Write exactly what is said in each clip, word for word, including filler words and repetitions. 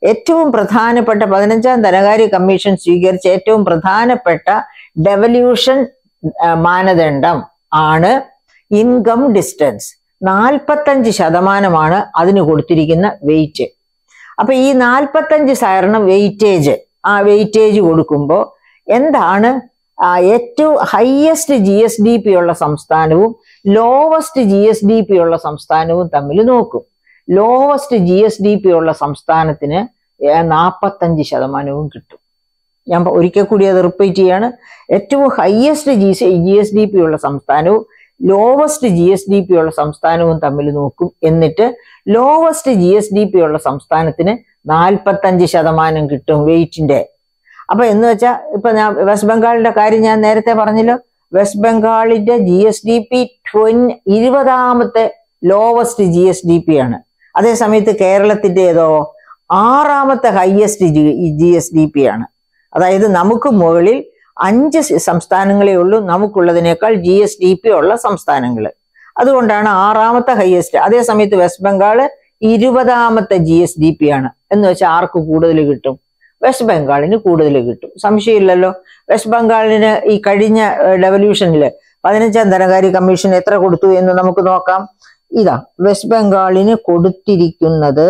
ഏറ്റവും പ്രധാനപ്പെട്ട പതിനഞ്ചാം ധനകാര്യ കമ്മീഷൻ സ്വീകരിച്ച ഏറ്റവും പ്രധാനപ്പെട്ട ഡെവല്യൂഷൻ മാനദണ്ഡം ആണ് ഇൻകം ഡിസ്റ്റൻസ്. നാൽപ്പത്തഞ്ച് ശതമാനമാണ് അതിന് കൊടുത്തിരിക്കുന്ന വെയിറ്റ്. അപ്പൊ ഈ നാൽപ്പത്തഞ്ച് ശതമാനം വെയിറ്റേജ്, ആ വെയിറ്റേജ് കൊടുക്കുമ്പോൾ എന്താണ് ഏറ്റവും highest G S D P ഉള്ള സംസ്ഥാനവും lowest G S D P ഉള്ള സംസ്ഥാനവും തമ്മിൽ നോക്കും. Lowest G S D P ഉള്ള സംസ്ഥാനത്തിന് നാൽപ്പത്തഞ്ച് ശതമാനവും കിട്ടും. ഞാൻ ഒരിക്കൽ കൂടി അത് റിപ്പീറ്റ് ചെയ്യാണ്. ഏറ്റവും highest G G S D P ഉള്ള സംസ്ഥാനവും lowest G S D P ഉള്ള സംസ്ഥാനവും തമ്മിൽ നോക്കും. എന്നിട്ട് lowest G S D P ഉള്ള സംസ്ഥാനത്തിന് നാൽപ്പത്തഞ്ച് ശതമാനം കിട്ടും വെയിറ്റിന്റെ. അപ്പൊ എന്ന് വെച്ചാൽ ഇപ്പൊ ഞാൻ വെസ്റ്റ് ബംഗാളിന്റെ കാര്യം ഞാൻ നേരത്തെ പറഞ്ഞല്ലോ. വെസ്റ്റ് ബംഗാളിന്റെ G S D P twenty ഇരുപതാമത്തെ lowest G S D P ആണ്. അതേ സമയത്ത് കേരളത്തിന്റെ ഏതോ ആറാമത്തെ highest G G S D P ആണ്. അതായത് നമുക്ക് മുകളിൽ അഞ്ച് സംസ്ഥാനങ്ങളേ ഉള്ളൂ നമുക്കുള്ളതിനേക്കാൾ ജി എസ് ഡി പി ഉള്ള സംസ്ഥാനങ്ങൾ. അതുകൊണ്ടാണ് ആറാമത്തെ ഹയസ്റ്റ്. അതേ സമയത്ത് വെസ്റ്റ് ബംഗാള് ഇരുപതാമത്തെ ജി എസ് ഡി പി ആണ്. എന്ന് വെച്ചാൽ ആർക്ക് കൂടുതൽ കിട്ടും? വെസ്റ്റ് ബംഗാളിന് കൂടുതൽ കിട്ടും, സംശയമില്ലല്ലോ. വെസ്റ്റ് ബംഗാളിന് ഈ കഴിഞ്ഞ ഡെവല്യൂഷനിൽ പതിനഞ്ചാം ധനകാര്യ കമ്മീഷൻ എത്ര കൊടുത്തു എന്ന് നമുക്ക് നോക്കാം. ഇതാ വെസ്റ്റ് ബംഗാളിന് കൊടുത്തിരിക്കുന്നത്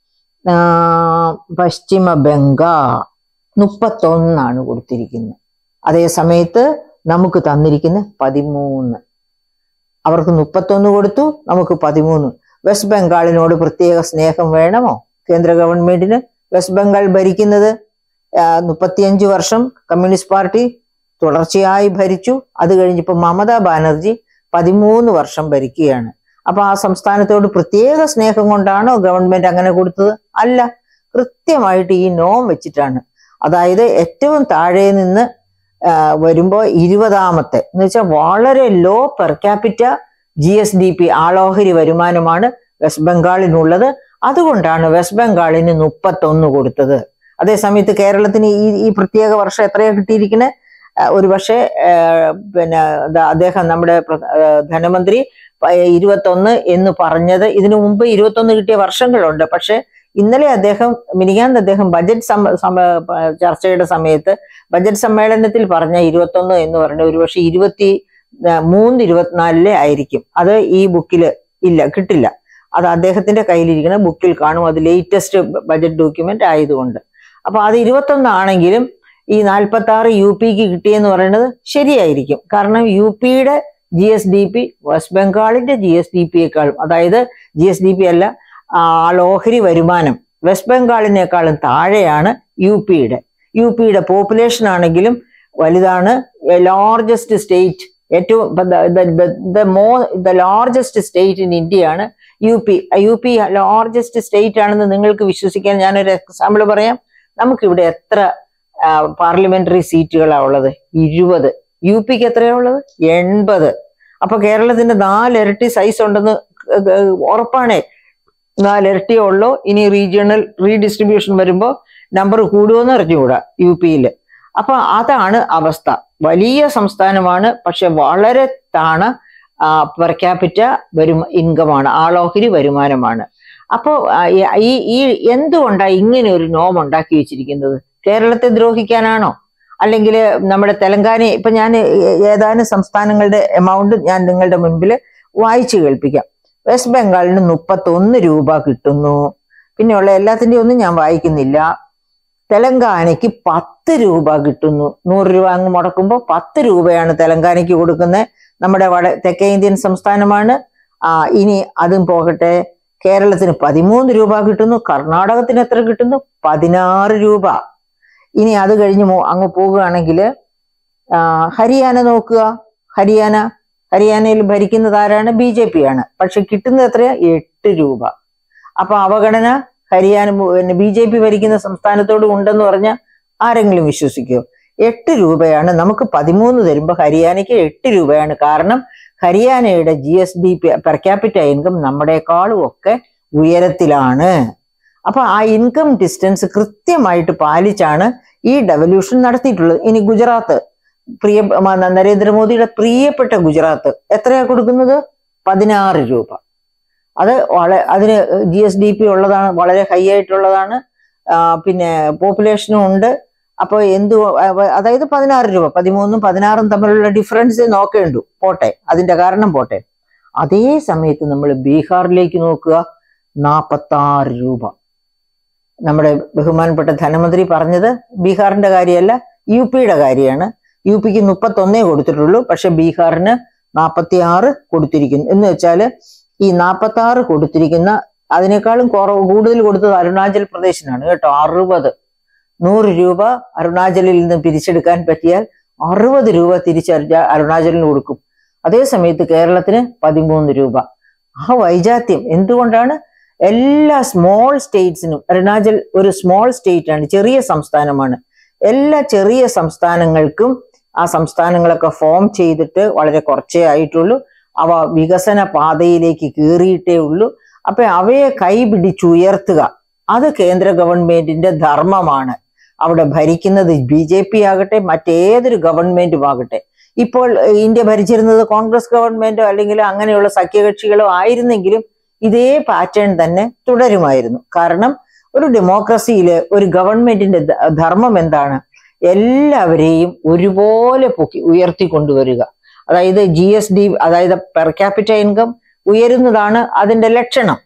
പശ്ചിമ ബംഗാൾ മുപ്പത്തൊന്നാണ് കൊടുത്തിരിക്കുന്നത്. അതേ സമയത്ത് നമുക്ക് തന്നിരിക്കുന്ന പതിമൂന്ന്. അവർക്ക് മുപ്പത്തൊന്ന് കൊടുത്തു, നമുക്ക് പതിമൂന്ന്. വെസ്റ്റ് ബംഗാളിനോട് പ്രത്യേക സ്നേഹം വേണമോ കേന്ദ്ര ഗവൺമെന്റിന്? വെസ്റ്റ് ബംഗാൾ ഭരിക്കുന്നത് മുപ്പത്തിയഞ്ച് വർഷം കമ്മ്യൂണിസ്റ്റ് പാർട്ടി തുടർച്ചയായി ഭരിച്ചു. അത് കഴിഞ്ഞിപ്പോ മമതാ ബാനർജി പതിമൂന്ന് വർഷം ഭരിക്കുകയാണ്. അപ്പൊ ആ സംസ്ഥാനത്തോട് പ്രത്യേക സ്നേഹം കൊണ്ടാണോ ഗവൺമെന്റ് അങ്ങനെ കൊടുത്തത്? അല്ല, കൃത്യമായിട്ട് ഈ നോം വെച്ചിട്ടാണ്. അതായത് ഏറ്റവും താഴെ നിന്ന് വരുമ്പോ ഇരുപതാമത്തെ എന്ന് വെച്ചാൽ വളരെ low per capita G S D P ആളോഹരി വരുമാനമാണ് വെസ്റ്റ് ബംഗാളിനുള്ളത്. അതുകൊണ്ടാണ് വെസ്റ്റ് ബംഗാളിന് മുപ്പത്തൊന്ന് കൊടുത്തത്. അതേസമയത്ത് കേരളത്തിന് ഈ ഈ പ്രത്യേക വർഷം എത്രയാ കിട്ടിയിരിക്കുന്നത്? ഒരു പക്ഷേ പിന്നെ അദ്ദേഹം നമ്മുടെ ധനമന്ത്രി ഇരുപത്തൊന്ന് എന്ന് പറഞ്ഞത്, ഇതിനു മുമ്പ് ഇരുപത്തൊന്ന് കിട്ടിയ വർഷങ്ങളുണ്ട്. പക്ഷെ ഇന്നലെ അദ്ദേഹം മിനിങ്ങാന്ന് അദ്ദേഹം ബജറ്റ് സമ ചർച്ചയുടെ സമയത്ത് ബജറ്റ് സമ്മേളനത്തിൽ പറഞ്ഞ ഇരുപത്തൊന്ന് എന്ന് പറഞ്ഞ ഒരുപക്ഷെ ഇരുപത്തി മൂന്ന് ഇരുപത്തിനാലിലെ ആയിരിക്കും. അത് ഈ ബുക്കില് ഇല്ല, കിട്ടില്ല. അത് അദ്ദേഹത്തിന്റെ കയ്യിലിരിക്കുന്ന ബുക്കിൽ കാണും. അത് ലേറ്റസ്റ്റ് ബജറ്റ് ഡോക്യുമെന്റ് ആയതുകൊണ്ട്. അപ്പൊ അത് ഇരുപത്തൊന്നാണെങ്കിലും ഈ നാൽപ്പത്തി ആറ് യു പിക്ക് കിട്ടിയെന്ന് പറയുന്നത് ശരിയായിരിക്കും. കാരണം യു പിയുടെ G S D P west ബംഗാളിന്റെ ജി എസ് ഡി പിയെക്കാളും, അതായത് ജി എസ് ഡി പി അല്ല, ആളോഹരി വരുമാനം വെസ്റ്റ് ബംഗാളിനേക്കാളും താഴെയാണ് യു പിയുടെ. യു പിയുടെ പോപ്പുലേഷൻ ആണെങ്കിലും വലുതാണ്. ലാർജസ്റ്റ് സ്റ്റേറ്റ്, ഏറ്റവും മോ ദ ലാർജസ്റ്റ് സ്റ്റേറ്റ് ഇൻ ഇന്ത്യയാണ് U P. U P largest state ആണെന്ന് നിങ്ങൾക്ക് വിശ്വസിക്കാൻ ഞാനൊരു എക്സാമ്പിൾ പറയാം. നമുക്കിവിടെ എത്ര പാർലമെന്ററി സീറ്റുകളാണ് ഉള്ളത്? ഇരുപത്. യു പിക്ക് എത്രയാ ഉള്ളത്? എൺപത്. അപ്പൊ കേരളത്തിന്റെ നാലിരട്ടി സൈസ് ഉണ്ടെന്ന് ഉറപ്പാണേ. നാലിരട്ടിയേ ഉള്ളൂ. ഇനി റീജിയണൽ റീഡിസ്ട്രിബ്യൂഷൻ വരുമ്പോൾ നമ്പർ കൂടുമെന്ന് അറിഞ്ഞുകൂടാ യു പിയില്. അപ്പൊ അതാണ് അവസ്ഥ. വലിയ സംസ്ഥാനമാണ്, പക്ഷെ വളരെ താണ പെർ ക്യാപിറ്റ വരും ഇൻകമാണ്, ആളോഹരി വരുമാനമാണ്. അപ്പോ ഈ ഈ എന്തുകൊണ്ടാണ് ഇങ്ങനെ ഒരു നോം ഉണ്ടാക്കി വെച്ചിരിക്കുന്നത്? കേരളത്തെ ദ്രോഹിക്കാനാണോ? അല്ലെങ്കിൽ നമ്മുടെ തെലങ്കാന, ഇപ്പൊ ഞാൻ ഏതാനും സംസ്ഥാനങ്ങളുടെ എമൗണ്ട് ഞാൻ നിങ്ങളുടെ മുൻപിൽ വായിച്ചു കേൾപ്പിക്കാം. വെസ്റ്റ് ബംഗാളിന് മുപ്പത്തൊന്ന് രൂപ കിട്ടുന്നു. പിന്നെയുള്ള എല്ലാത്തിൻ്റെയും ഒന്നും ഞാൻ വായിക്കുന്നില്ല. തെലങ്കാനയ്ക്ക് പത്ത് രൂപ കിട്ടുന്നു. നൂറ് രൂപ അങ്ങ് മുടക്കുമ്പോൾ പത്ത് രൂപയാണ് തെലങ്കാനയ്ക്ക് കൊടുക്കുന്നത്. നമ്മുടെ വട തെക്കേ ഇന്ത്യൻ സംസ്ഥാനമാണ്. ആ ഇനി അതും പോകട്ടെ, കേരളത്തിന് പതിമൂന്ന് രൂപ കിട്ടുന്നു. കർണാടകത്തിന് എത്ര കിട്ടുന്നു? പതിനാറ് രൂപ. ഇനി അത് കഴിഞ്ഞ് അങ്ങ് പോകുകയാണെങ്കിൽ ഹരിയാന നോക്കുക. ഹരിയാന ഹരിയാനയിൽ ഭരിക്കുന്നത് ആരാണ്? ബി ജെ പി ആണ്. പക്ഷെ കിട്ടുന്നത് എത്രയാ? എട്ട് രൂപ. അപ്പൊ അവഗണന ഹരിയാന പിന്നെ ബി ജെ പി ഭരിക്കുന്ന സംസ്ഥാനത്തോട് ഉണ്ടെന്ന് പറഞ്ഞാൽ ആരെങ്കിലും വിശ്വസിക്കുമോ? എട്ട് രൂപയാണ്. നമുക്ക് പതിമൂന്ന് തരുമ്പോൾ ഹരിയാനയ്ക്ക് എട്ട് രൂപയാണ്. കാരണം ഹരിയാനയുടെ G S D P per capita income നമ്മുടെക്കാളും ഒക്കെ ഉയരത്തിലാണ്. അപ്പൊ ആ ഇൻകം ഡിസ്റ്റൻസ് കൃത്യമായിട്ട് പാലിച്ചാണ് ഈ ഡെവല്യൂഷൻ നടത്തിയിട്ടുള്ളത്. ഇനി ഗുജറാത്ത്, പ്രിയ നരേന്ദ്രമോദിയുടെ പ്രിയപ്പെട്ട ഗുജറാത്ത് എത്രയാ കൊടുക്കുന്നത്? പതിനാറ് രൂപ. അത് വളരെ അതിന് ജി എസ് ഡി പി ഉള്ളതാണ്, വളരെ ഹൈ ആയിട്ടുള്ളതാണ്. പിന്നെ പോപ്പുലേഷനും ഉണ്ട്. അപ്പോൾ എന്തു അതായത് പതിനാറ് രൂപ പതിമൂന്നും പതിനാറും തമ്മിലുള്ള ഡിഫറൻസ് നോക്കേണ്ടു, പോട്ടെ, അതിന്റെ കാരണം പോട്ടെ. അതേ സമയത്ത് നമ്മൾ ബീഹാറിലേക്ക് നോക്കുക, നാൽപ്പത്താറ് രൂപ. നമ്മുടെ ബഹുമാനപ്പെട്ട ധനമന്ത്രി പറഞ്ഞത് ബീഹാറിന്റെ കാര്യമല്ല, യു പിയുടെ കാര്യമാണ്. യു പിക്ക് മുപ്പത്തൊന്നേ കൊടുത്തിട്ടുള്ളൂ, പക്ഷെ ബീഹാറിന് നാൽപ്പത്തി ആറ് കൊടുത്തിരിക്കുന്നു. എന്ന് വെച്ചാൽ ഈ നാൽപ്പത്തി ആറ് കൊടുത്തിരിക്കുന്ന അതിനേക്കാളും കുറവ് കൂടുതൽ കൊടുത്തത് അരുണാചൽ പ്രദേശിനാണ് കേട്ടോ. അറുപത് നൂറ് രൂപ അരുണാചലിൽ നിന്ന് പിരിച്ചെടുക്കാൻ പറ്റിയാൽ അറുപത് രൂപ തിരിച്ച് അരുണാചലിന് കൊടുക്കും. അതേ സമയത്ത് കേരളത്തിന് പതിമൂന്ന് രൂപ. ആ വൈജാത്യം എന്തുകൊണ്ടാണ്? എല്ലാ സ്മോൾ സ്റ്റേറ്റ്സിനും, അരുണാചൽ ഒരു സ്മോൾ സ്റ്റേറ്റ് ആണ്, ചെറിയ സംസ്ഥാനമാണ്. എല്ലാ ചെറിയ സംസ്ഥാനങ്ങൾക്കും ആ സംസ്ഥാനങ്ങളൊക്കെ ഫോം ചെയ്തിട്ട് വളരെ കുറച്ചേ ആയിട്ടുള്ളൂ. അവ വികസന പാതയിലേക്ക് കയറിയിട്ടേ ഉള്ളൂ. അപ്പൊ അവയെ കൈപിടിച്ചുയർത്തുക, അത് കേന്ദ്ര ഗവൺമെന്റിന്റെ ധർമ്മമാണ്. അവിടെ ഭരിക്കുന്നത് ബി ജെ പി ആകട്ടെ, മറ്റേതൊരു ഗവൺമെന്റും ആകട്ടെ. ഇപ്പോൾ ഇന്ത്യ ഭരിച്ചിരുന്നത് കോൺഗ്രസ് ഗവൺമെന്റോ അല്ലെങ്കിൽ അങ്ങനെയുള്ള സഖ്യകക്ഷികളോ ആയിരുന്നെങ്കിലും ഇതേ പാറ്റേൺ തന്നെ തുടരുമായിരുന്നു. കാരണം ഒരു ഡെമോക്രസിയില് ഒരു ഗവൺമെന്റിന്റെ ധർമ്മം എന്താണ്? എല്ലാവരെയും ഒരുപോലെ പൊക്കി ഉയർത്തിക്കൊണ്ടുവരിക. അതായത് ജി എസ് ഡി, അതായത് പെർ ക്യാപിറ്റ ഇൻകം ഉയരുന്നതാണ് അതിന്റെ ലക്ഷണം.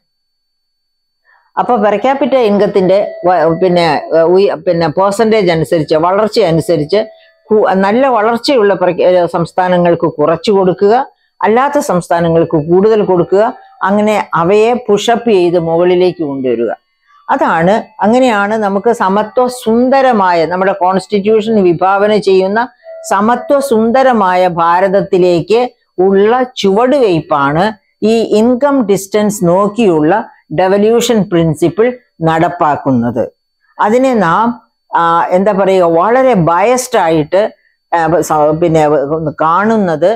അപ്പൊ പെർ ക്യാപിറ്റ ഇൻകത്തിന്റെ പിന്നെ പിന്നെ പെർസെൻറ്റേജ് അനുസരിച്ച്, വളർച്ച അനുസരിച്ച് നല്ല വളർച്ചയുള്ള സംസ്ഥാനങ്ങൾക്ക് കുറച്ചു കൊടുക്കുക, അല്ലാത്ത സംസ്ഥാനങ്ങൾക്ക് കൂടുതൽ കൊടുക്കുക. അങ്ങനെ അവയെ പുഷപ്പ് ചെയ്ത് മുകളിലേക്ക് കൊണ്ടുവരിക. അതാണ്, അങ്ങനെയാണ് നമുക്ക് സമത്വ സുന്ദരമായ, നമ്മുടെ കോൺസ്റ്റിറ്റ്യൂഷൻ വിഭാവന ചെയ്യുന്ന സമത്വ സുന്ദരമായ ഭാരതത്തിലേക്ക് ഉള്ള ചുവടുവയ്പ്പാണ് ഈ ഇൻകം ഡിസ്റ്റൻസ് നോക്കിയുള്ള ഡെവല്യൂഷൻ പ്രിൻസിപ്പിൾ നടപ്പാക്കുന്നത്. അതിനെ നാം എന്താ പറയുക, വളരെ ബയസ്ഡ് ആയിട്ട് പിന്നെ കാണുന്നത്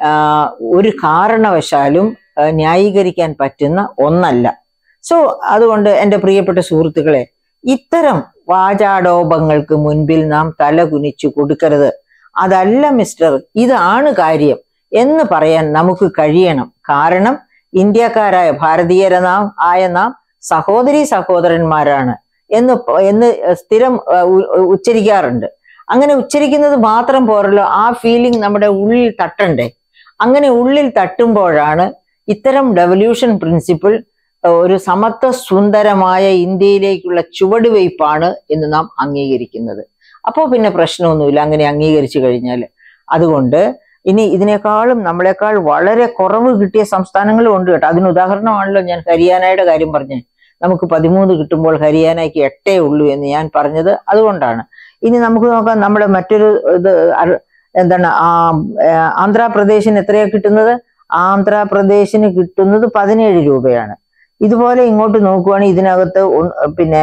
ഒരു കാരണവശാലും ന്യായീകരിക്കാൻ പറ്റുന്ന ഒന്നല്ല. സോ അതുകൊണ്ട് എൻ്റെ പ്രിയപ്പെട്ട സുഹൃത്തുക്കളെ, ഇത്തരം വാചാടോപങ്ങൾക്ക് മുൻപിൽ നാം തല കുനിച്ചു കൊടുക്കരുത്. അതല്ല മിസ്റ്റർ, ഇതാണ് കാര്യം എന്ന് പറയാൻ നമുക്ക് കഴിയണം. കാരണം ഇന്ത്യക്കാരായ ഭാരതീയര നാം ആയ നാം സഹോദരി സഹോദരന്മാരാണ് എന്ന് എന്ന് സ്ഥിരം ഉച്ചരിക്കാറുണ്ട്. അങ്ങനെ ഉച്ചരിക്കുന്നത് മാത്രം പോരല്ലോ, ആ ഫീലിംഗ് നമ്മുടെ ഉള്ളിൽ തട്ടണ്ടേ. അങ്ങനെ ഉള്ളിൽ തട്ടുമ്പോഴാണ് ഇത്തരം ഡെവല്യൂഷൻ പ്രിൻസിപ്പിൾ ഒരു സമത്വ സുന്ദരമായ ഇന്ത്യയിലേക്കുള്ള ചുവടുവയ്പ്പാണ് എന്ന് നാം അംഗീകരിക്കുന്നത്. അപ്പോൾ പിന്നെ പ്രശ്നമൊന്നുമില്ല അങ്ങനെ അംഗീകരിച്ചു കഴിഞ്ഞാൽ. അതുകൊണ്ട് ഇനി ഇതിനേക്കാളും നമ്മളെക്കാൾ വളരെ കുറവ് കിട്ടിയ സംസ്ഥാനങ്ങളും ഉണ്ട് കേട്ടോ. അതിന് ഉദാഹരണമാണല്ലോ ഞാൻ ഹരിയാനയുടെ കാര്യം പറഞ്ഞത്. നമുക്ക് പതിമൂന്ന് കിട്ടുമ്പോൾ ഹരിയാനയ്ക്ക് എട്ടേ ഉള്ളൂ എന്ന് ഞാൻ പറഞ്ഞത് അതുകൊണ്ടാണ്. ഇനി നമുക്ക് നോക്കാം, നമ്മുടെ മറ്റൊരു ഇത് എന്താണ്, ആ ആന്ധ്രാപ്രദേശിന് എത്രയാണ് കിട്ടുന്നത്? ആന്ധ്രാപ്രദേശിന് കിട്ടുന്നത് പതിനേഴ് രൂപയാണ്. ഇതുപോലെ ഇങ്ങോട്ട് നോക്കുവാണെങ്കിൽ ഇതിനകത്ത് പിന്നെ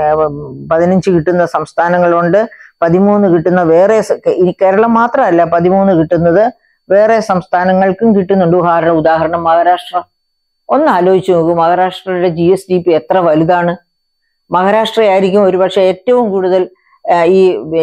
പതിനഞ്ച് കിട്ടുന്ന സംസ്ഥാനങ്ങളുണ്ട്, പതിമൂന്ന് കിട്ടുന്ന വേറെ, ഇനി കേരളം മാത്രമല്ല, പതിമൂന്ന് കിട്ടുന്നത് വേറെ സംസ്ഥാനങ്ങൾക്കും കിട്ടുന്നുണ്ട്. ഉദാഹരണം ഉദാഹരണം മഹാരാഷ്ട്ര. ഒന്ന് ആലോചിച്ച് നോക്കൂ, മഹാരാഷ്ട്രയുടെ ജി എസ് ഡി പി എത്ര വലുതാണ്. മഹാരാഷ്ട്രയായിരിക്കും ഒരുപക്ഷെ ഏറ്റവും കൂടുതൽ ഈ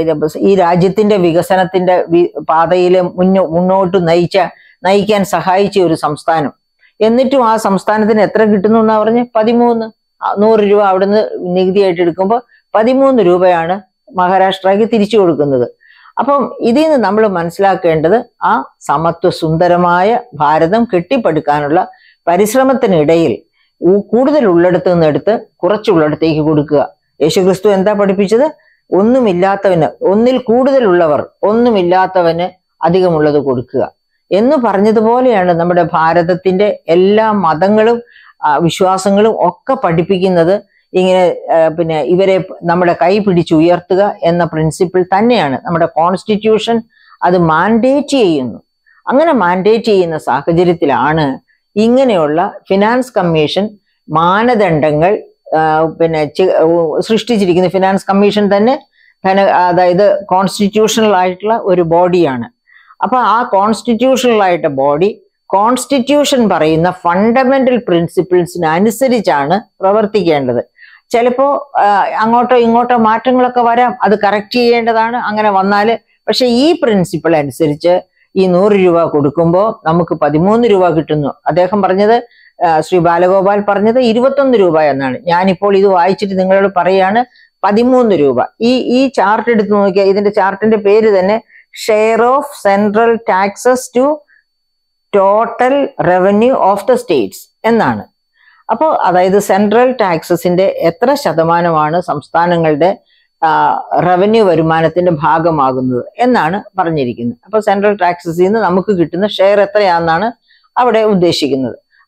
ഈ രാജ്യത്തിന്റെ വികസനത്തിന്റെ പാതയിലെ മുന്നോ മുന്നോട്ട് നയിച്ച നയിക്കാൻ സഹായിച്ച ഒരു സംസ്ഥാനം. എന്നിട്ടും ആ സംസ്ഥാനത്തിന് എത്ര കിട്ടുന്നു എന്നാ പറഞ്ഞ്? പതിമൂന്ന്. നൂറ് രൂപ അവിടുന്ന് നികുതിയായിട്ട് എടുക്കുമ്പോൾ പതിമൂന്ന് രൂപയാണ് മഹാരാഷ്ട്രയ്ക്ക് തിരിച്ചു കൊടുക്കുന്നത്. അപ്പം ഇതിൽ നിന്ന് നമ്മൾ മനസ്സിലാക്കേണ്ടത് ആ സമത്വ സുന്ദരമായ ഭാരതം കെട്ടിപ്പടുക്കാനുള്ള പരിശ്രമത്തിനിടയിൽ കൂടുതൽ ഉള്ളിടത്ത് നിന്നെടുത്ത് കുറച്ചുള്ളിടത്തേക്ക് കൊടുക്കുക. യേശുക്രിസ്തു എന്താ പഠിപ്പിച്ചത്? ഒന്നുമില്ലാത്തവന്, ഒന്നിൽ കൂടുതലുള്ളവർ ഒന്നുമില്ലാത്തവന് അധികമുള്ളത് കൊടുക്കുക എന്ന് പറഞ്ഞതുപോലെയാണ് നമ്മുടെ ഭാരതത്തിന്റെ എല്ലാ മതങ്ങളും വിശ്വാസങ്ങളും ഒക്കെ പഠിപ്പിക്കുന്നത്. ഇങ്ങനെ പിന്നെ ഇവരെ നമ്മുടെ കൈ പിടിച്ചുയർത്തുക എന്ന പ്രിൻസിപ്പിൾ തന്നെയാണ്. നമ്മുടെ കോൺസ്റ്റിറ്റ്യൂഷൻ അത് മാൻഡേറ്റ് ചെയ്യുന്നു. അങ്ങനെ മാൻഡേറ്റ് ചെയ്യുന്ന സാഹചര്യത്തിലാണ് ഇങ്ങനെയുള്ള ഫിനാൻസ് കമ്മീഷൻ മാനദണ്ഡങ്ങൾ പിന്നെ സൃഷ്ടിച്ചിരിക്കുന്ന. ഫിനാൻസ് കമ്മീഷൻ തന്നെ ധന അതായത് കോൺസ്റ്റിറ്റ്യൂഷണൽ ആയിട്ടുള്ള ഒരു ബോഡിയാണ്. അപ്പൊ ആ കോൺസ്റ്റിറ്റ്യൂഷണൽ ആയിട്ട് ബോഡി കോൺസ്റ്റിറ്റ്യൂഷൻ പറയുന്ന ഫണ്ടമെന്റൽ പ്രിൻസിപ്പിൾസിന് അനുസരിച്ചാണ് പ്രവർത്തിക്കേണ്ടത്. ചിലപ്പോ അങ്ങോട്ടോ ഇങ്ങോട്ടോ മാറ്റങ്ങളൊക്കെ വരാം, അത് കറക്റ്റ് ചെയ്യേണ്ടതാണ്. അങ്ങനെ വന്നാല് പക്ഷെ ഈ പ്രിൻസിപ്പിൾ അനുസരിച്ച് ഈ നൂറ് രൂപ കൊടുക്കുമ്പോൾ നമുക്ക് പതിമൂന്ന് രൂപ കിട്ടുന്നു. അദ്ദേഹം പറഞ്ഞത്, ശ്രീ ബാലഗോപാൽ പറഞ്ഞത് ഇരുപത്തൊന്ന് രൂപ എന്നാണ്. ഞാനിപ്പോൾ ഇത് വായിച്ചിട്ട് നിങ്ങളോട് പറയാണ് പതിമൂന്ന് രൂപ. ഈ ഈ ചാർട്ട് എടുത്ത് നോക്കിയാൽ ഇതിന്റെ ചാർട്ടിന്റെ പേര് തന്നെ share of central taxes to total revenue of the states എന്നാണ്. അപ്പോൾ അതായത് സെൻട്രൽ ടാക്സസിന്റെ എത്ര ശതമാനമാണ് സംസ്ഥാനങ്ങളുടെ റവന്യൂ വരുമാനത്തിന്റെ ഭാഗമാകുന്നത് എന്നാണ് പറഞ്ഞിരിക്കുന്നത്. അപ്പൊ സെൻട്രൽ ടാക്സസിൽ നിന്ന് നമുക്ക് കിട്ടുന്ന ഷെയർ എത്രയാണെന്നാണ് അവിടെ ഉദ്ദേശിക്കുന്നത്.